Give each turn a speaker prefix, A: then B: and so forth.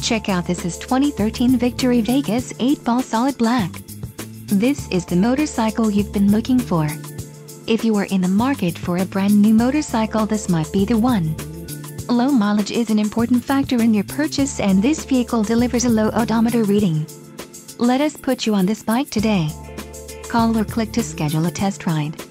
A: Check out this is 2013 Victory Vegas 8-ball solid black. This is the motorcycle you've been looking for. If you are in the market for a brand new motorcycle, this might be the one. Low mileage is an important factor in your purchase, and this vehicle delivers a low odometer reading. Let us put you on this bike today. Call or click to schedule a test ride.